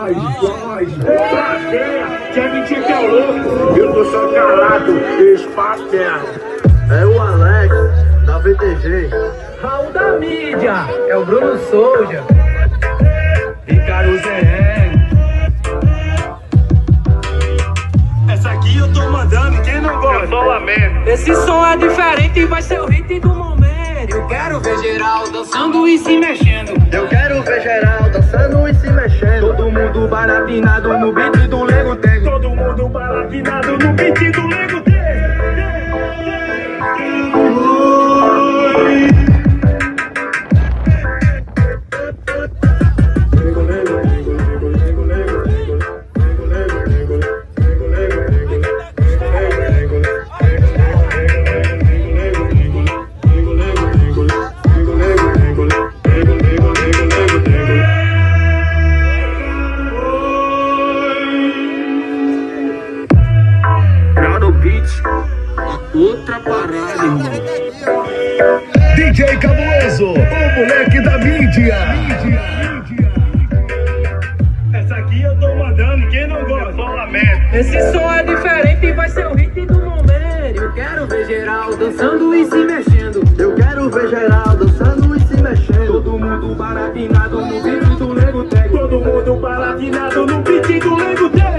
Foge. Prazer, quer mentir que é louco? Eu tô só calado, espaterno. É o Alex, da VTG. Raul da mídia, é o Bruno Souza. Ricardo ZR. Essa aqui eu tô mandando, quem não gosta? Eu só lamento. Esse som é diferente e vai ser o hit do momento. Eu quero ver geral dançando e se mexendo. Eu quero ver geral dançando e se mexendo. Todo mundo baratinado no beat do Lego Tech. Todo mundo baratinado no beat do Lego Tech. Outra parada, irmão. DJ Cabuloso, o moleque da mídia. Essa aqui eu tô mandando, quem não gosta? Eu só lamento. Esse som é diferente e vai ser o hit do momento. Eu quero ver geral dançando e se mexendo. Eu quero ver geral dançando e se mexendo. Todo mundo baratinado no beat do Lego Tech. Todo mundo baratinado no beat do Lego Tech.